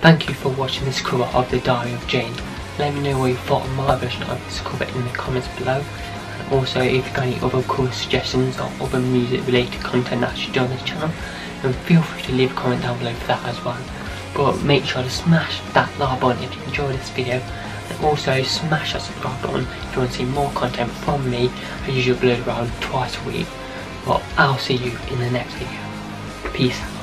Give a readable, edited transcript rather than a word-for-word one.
Thank you for watching this cover of The Diary of Jane. Let me know what you thought of my version of this cover in the comments below. And also, if you've got any other cover suggestions or other music related content that I should do on this channel, then feel free to leave a comment down below for that as well. But make sure to smash that like button if you enjoyed this video, and also smash that subscribe button if you want to see more content from me. I usually upload around twice a week. But I'll see you in the next video. Peace out.